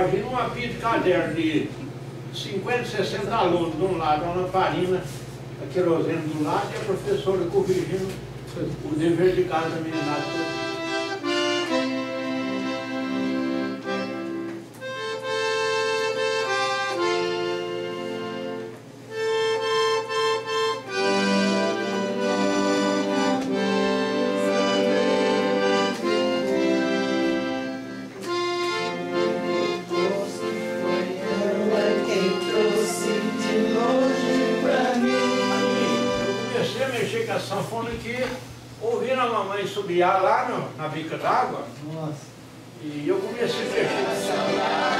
Imagina uma pilha de caderno de 50, 60 alunos de um lado, uma lamparina, a querosene do lado e a professora corrigindo o dever de casa da meninada. A sanfona aqui, ouvindo a mamãe subiar lá na bica d'água. Nossa. E eu comecei a mexer.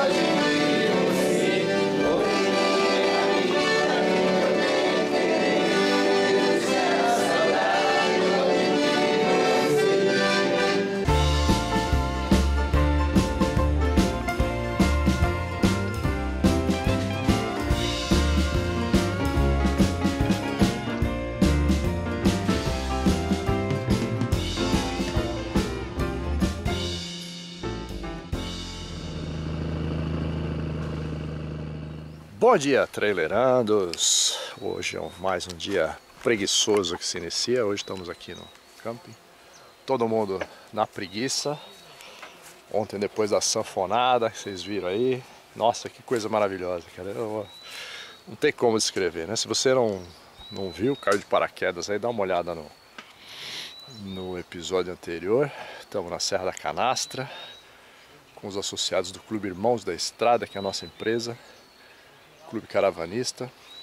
Bom dia, trailerandos! Hoje é mais um dia preguiçoso que se inicia. Hoje estamos aqui no camping, todo mundo na preguiça. Ontem, depois da sanfonada que vocês viram aí, nossa, que coisa maravilhosa, cara. Não tem como descrever, né? Se você não viu, caiu de paraquedas aí, dá uma olhada no episódio anterior. Estamos na Serra da Canastra, com os associados do Clube Irmãos da Estrada, que é a nossa empresa. Clube Caravanista,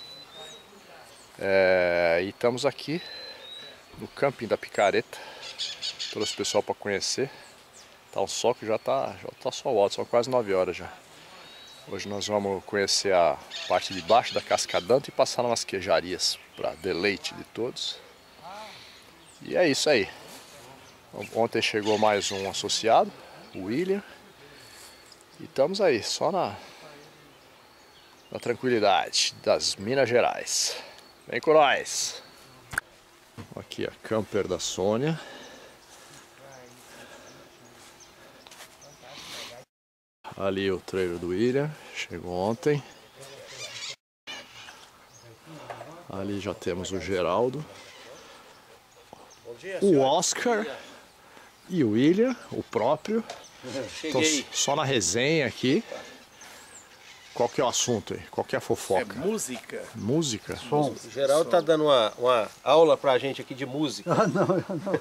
e estamos aqui no camping da Picareta. Trouxe o pessoal para conhecer. Tá um sol que já tá sol alto, são quase 9 horas já. Hoje nós vamos conhecer a parte de baixo da Cascadanta e passar umas queijarias para deleite de todos. E é isso aí. Ontem chegou mais um associado, o William, e estamos aí só na tranquilidade das Minas Gerais. Vem com nós! Aqui a camper da Sônia. Ali o trailer do William, chegou ontem. Ali já temos o Geraldo, o Oscar e o William, o próprio. Então, só na resenha aqui. Qual que é o assunto aí? Qual que é a fofoca? É música. Música? Som. O Geraldo tá dando uma aula pra gente aqui de música. Ah, não.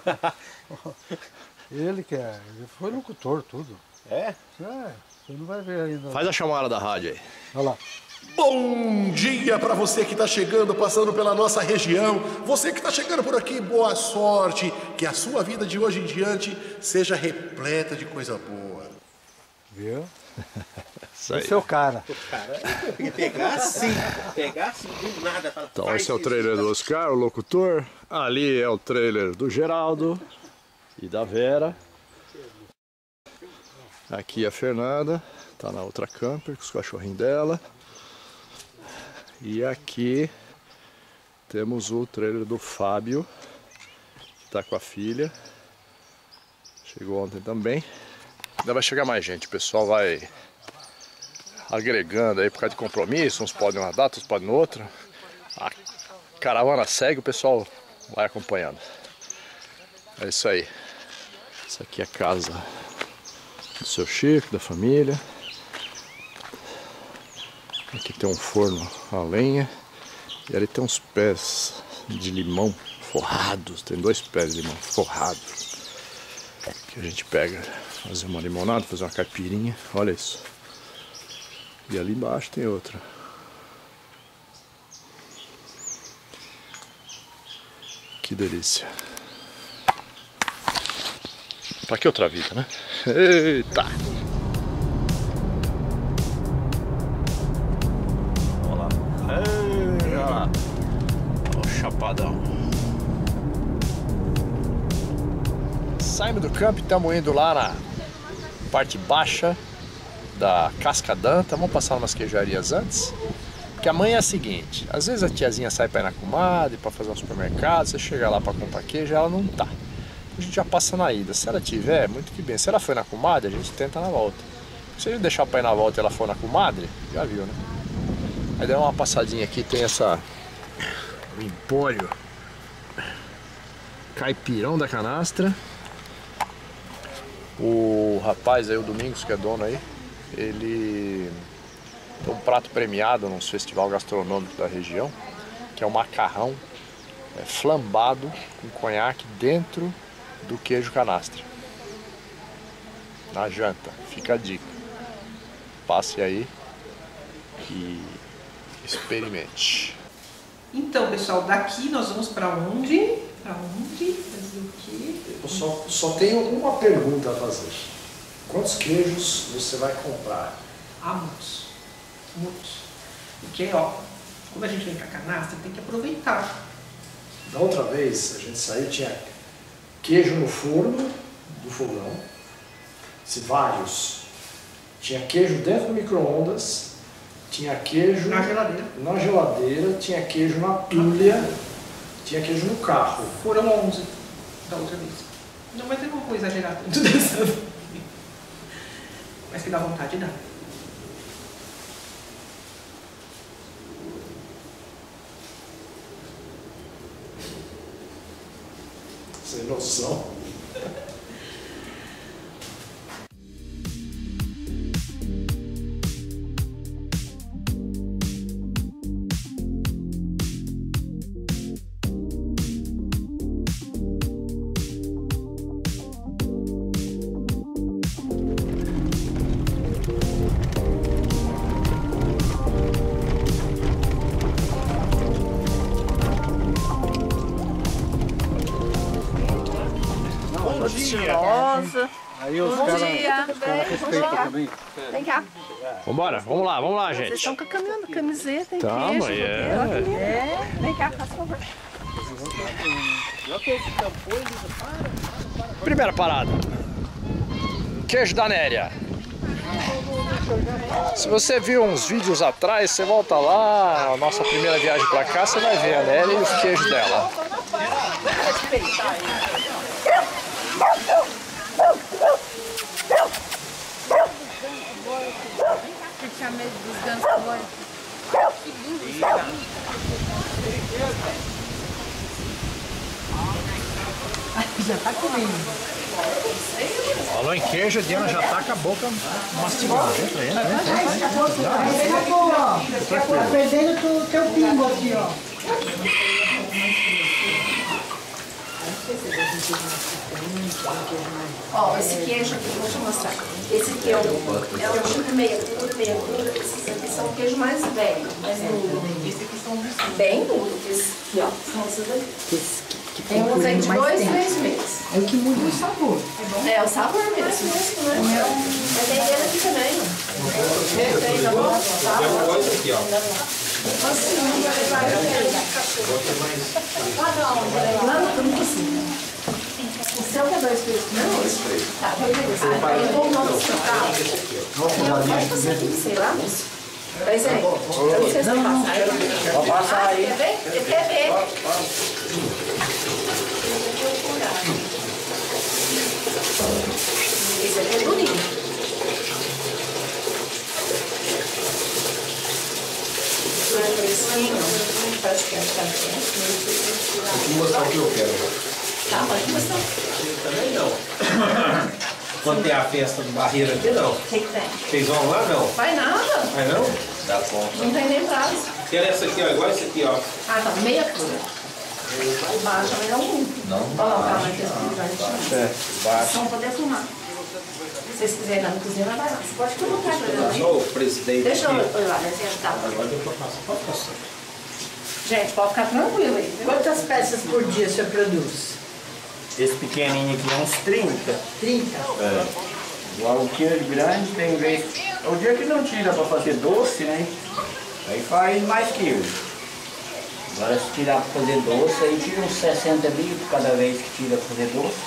Ele foi locutor, tudo. É? Você não vai ver ainda. Faz a chamada da rádio aí. Olha lá. Bom dia para você que está chegando, passando pela nossa região. Você que está chegando por aqui, boa sorte. Que a sua vida de hoje em diante seja repleta de coisa boa. Viu? Isso aí. Esse é o cara. Pegar assim do nada. Fala, Então esse é o trailer do Oscar, o locutor. Ali é o trailer do Geraldo e da Vera. Aqui a Fernanda, tá na outra camper com os cachorrinhos dela. E aqui temos o trailer do Fábio, que tá com a filha. Chegou ontem também. Ainda vai chegar mais gente, o pessoal vai agregando aí por causa de compromisso, uns podem uma data, outros podem outra. A caravana segue, o pessoal vai acompanhando. É isso aí. Essa aqui é a casa do seu Chico, da família. Aqui tem um forno a lenha. E ali tem uns pés de limão forrados. Tem 2 pés de limão forrados. Que a gente pega, fazer uma limonada, fazer uma caipirinha. Olha isso. E ali embaixo tem outra. Que delícia. Pra que outra vida, né? Eita! Olha lá. Olha lá. Olha o chapadão. Saímos do campo e estamos indo lá na parte baixa da Cascadanta. Vamos passar umas queijarias antes. Porque amanhã é a seguinte, às vezes a tiazinha sai para ir na comadre, para fazer um supermercado, você chega lá para comprar queijo e ela não tá. A gente já passa na ida. Se ela tiver, muito que bem. Se ela foi na comadre, a gente tenta na volta. Se ele deixar pra ir na volta e ela for na comadre, já viu, né? Aí deu uma passadinha aqui, tem essa... o empório Caipirão da Canastra. O rapaz aí, o Domingos, que é dono aí, ele tem um prato premiado num festival gastronômico da região, que é o macarrão flambado com conhaque dentro do queijo canastra. Na janta, fica a dica. Passe aí e experimente. Então, pessoal, daqui nós vamos para onde? Para onde? Fazer o quê? Eu só tenho uma pergunta a fazer. Quantos queijos você vai comprar? Ah, muitos. Muitos. Porque, ó, quando a gente vem pra canastra, tem que aproveitar. Da outra vez, a gente saiu, tinha queijo no forno do fogão, vários. Tinha queijo dentro do micro-ondas, tinha queijo Na geladeira. na geladeira, tinha queijo na pilha, tinha queijo no carro. Foram 11 da outra vez. Não, mas eu não vou exagerar tanto dessa vez. Mas que dá vontade, dá. Sem noção. Estilosa. Aí os Bom caras dia. respeitam também. Vem cá. Vambora, vamos lá, Vocês gente. estão com a camiseta, tem Tamo, queijo. Vem cá, faz favor. Primeira parada. Queijo da Néria. Se você viu uns vídeos atrás, você volta lá, a nossa primeira viagem pra cá, você vai ver a Néria e os queijos dela. Tinha medo dos gansos agora. Já tá comendo. Falou em queijo, a Diana já tá com a boca mastigada. Tá perdendo o teu pingo aqui, ó. Ó, esse queijo aqui, vou te mostrar. Esse aqui é o tipo meia cura. Esses aqui são o queijo mais velho, mais duro. Esses aqui são bem duros. Esses aqui, ó, são esses daqui. Tem uns aí de 2, 3 meses. É o que muda o sabor. É o sabor mesmo, né? Mas tem dele aqui também. Tem, tá bom? Lá no fundo assim. O seu que é 2 vezes? Não, 2 vezes. Tá, beleza. Eu vou não escutar. Pode passar aqui, sei lá, moço. Pois é. Eu não sei se passar. Vou passar aí. Quer ver? Esse aqui é bonito. Parece que Vou mostrar o que eu quero. tá, pode mostrar. Também não. Quando tem a festa do Barreiro aqui, não. O que tem? Vocês vão lá, não? Vai nada. Vai não? Dá conta. Não tem nem prazo. Quero essa aqui, ó. Igual essa aqui, ó. Ah, tá. Meia cura. Baixa, mas não. Não. Olha lá, vai ter que Baixo. Só poder fumar. Se vocês quiserem ir lá na cozinha, vai lá. Você pode colocar pra ele. Só o presidente. Deixa eu aqui. ir lá, desenhar. Agora eu vou passar. Pode passar. Gente, pode ficar tranquilo aí. Viu? Quantas peças por dia você produz? Esse pequenininho aqui é uns 30. 30? Agora o quilo grande tem vez. É o dia que não tira para fazer doce, né? Aí faz mais quilo. Agora se tirar para fazer doce, aí tira uns 60 litros cada vez que tira para fazer doce.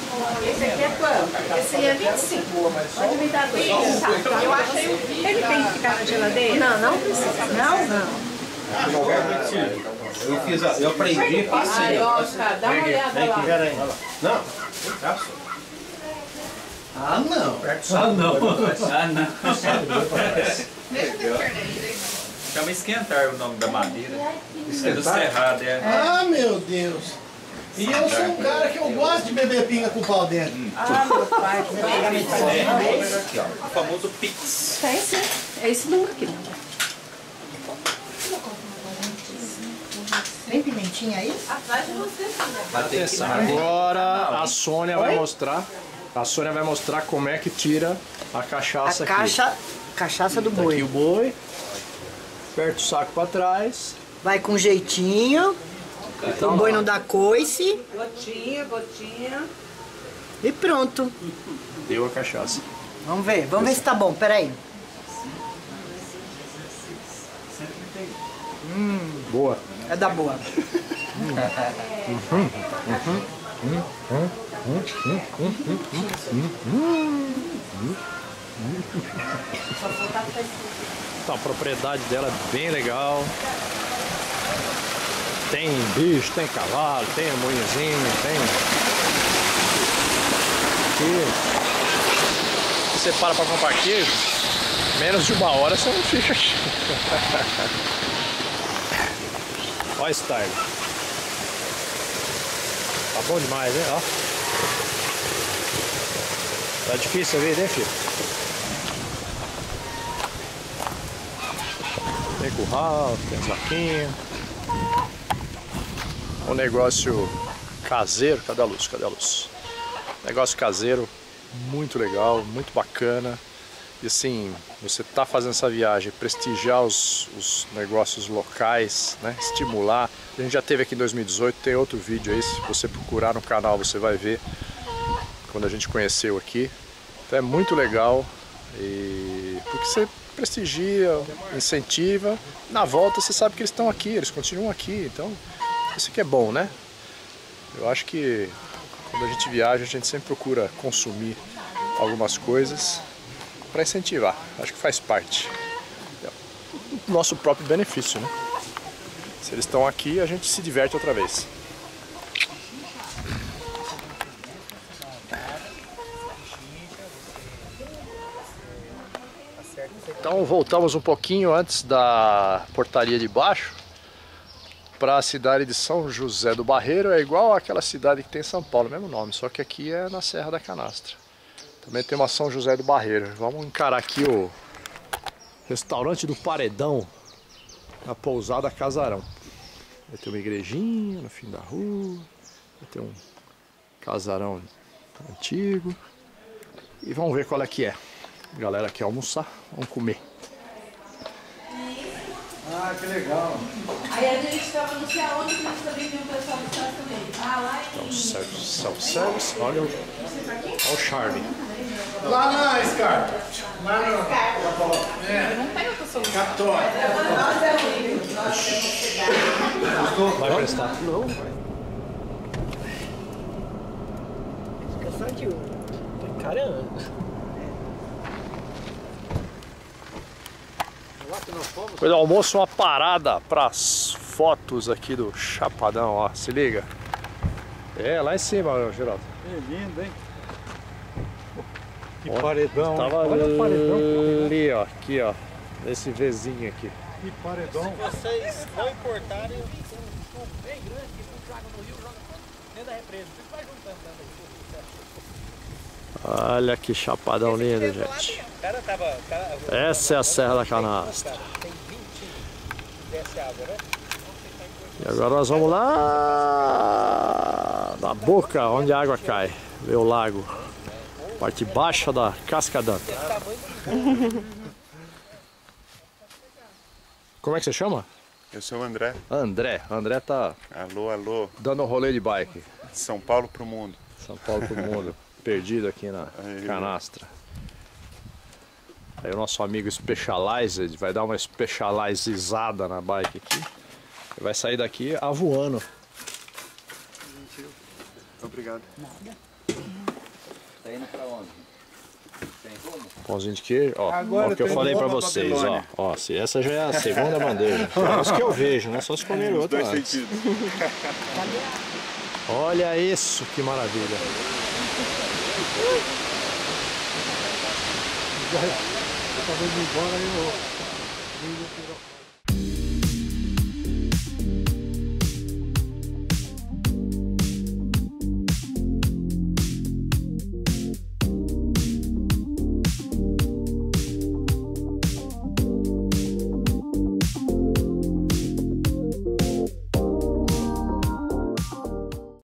Esse aqui é quanto? Esse aí é 25. Pode me dar dois. Tá, eu achei. Ele tem que ficar na geladeira? Não, não precisa. Não, não. Eu aprendi, passei. Aí, Oscar, dá uma olhada lá. Não. Ah, não. Ah, não. Ah, não. Chama esquentar o nome da madeira. É do cerrado, é. Ah, meu Deus. E eu sou um cara que eu gosto de beber pinga com pau dentro. Ah, meu pai. Aqui, ó. O famoso Pix. Tem sim. É esse número aqui. Tem pimentinha aí? Atrás de você, Atenção. Agora a Sônia vai mostrar. A Sônia vai mostrar como é que tira a cachaça aqui. Cachaça do Tá boi. aqui o boi. Aperta o saco pra trás. Vai com jeitinho. Então, O boi não dá coice. Gotinha, gotinha. E pronto. Deu a cachaça. Vamos ver se tá bom. Peraí. Boa. É da boa. Então, a propriedade dela é bem legal. Tem bicho, tem cavalo, tem moinhozinho, tem... Aqui. Se você para pra comprar queijo, menos de 1 hora você não fica aqui. Olha esse style. Tá bom demais, hein? Ó. Tá difícil a vida, hein, filho? Tem curral, tem vaquinha. Um negócio caseiro. Cadê a luz? Cadê a luz? Negócio caseiro muito legal, muito bacana. E assim, você tá fazendo essa viagem, prestigiar os negócios locais, né? Estimular. A gente já teve aqui em 2018, tem outro vídeo aí, se você procurar no canal você vai ver quando a gente conheceu aqui. Então é muito legal, porque você prestigia, incentiva. Na volta você sabe que eles estão aqui, eles continuam aqui, então isso aqui é bom, né? Eu acho que quando a gente viaja a gente sempre procura consumir algumas coisas para incentivar, acho que faz parte do nosso próprio benefício, né? Se eles estão aqui, a gente se diverte outra vez. Então voltamos um pouquinho antes da portaria de baixo para a cidade de São José do Barreiro. É igual àquela cidade que tem em São Paulo, mesmo nome, só que aqui é na Serra da Canastra. Também tem uma São José do Barreiro. Vamos encarar aqui o restaurante do Paredão, na pousada Casarão. Vai ter uma igrejinha no fim da rua, vai ter um casarão antigo. E vamos ver qual é que é. A galera quer almoçar, vamos comer. Ah, que legal. Aí a gente estava não sei aonde que nós também viu o pessoal do estacionamento. Ah, lá em... Self-service, olha o charme. Lá na Scar. Lá no... Não tem outra solução. Católico. Vai prestar? Não. Fica só de um. Caramba. Depois do almoço, uma parada para as fotos aqui do Chapadão, ó. Se liga. É, lá em cima, Geraldo. É lindo, hein? Que Ó, paredão, tava hein? Olha o paredão. ali, ó. Aqui, ó. Nesse vizinho aqui. Que paredão. Se vocês não importarem, eu vi um bem grande que joga no rio, joga dentro da represa. Você vai juntando dentro. Olha que chapadão lindo, gente. Essa é a Serra da Canastra. E agora nós vamos lá na boca onde a água cai. Ver o lago. Parte baixa da Casca d'Anta. Como é que você chama? Eu sou o André. André. André tá Alô, alô. dando um rolê de bike. São Paulo pro mundo. São Paulo pro mundo. Perdido aqui na Canastra. Aí o nosso amigo Specialized vai dar uma specializada na bike aqui. E vai sair daqui avoando. Obrigado. Nada. Tá indo pra onde? Tem rumo? Pãozinho de queijo, ó. Agora Ó o que eu tem falei pra rumo à vocês, ó. Babilônia. Ó, se essa já é a segunda bandeja. É isso que eu vejo, né? Só se comer outro dois antes. sentidos. Olha isso, que maravilha. Eu tava indo embora e eu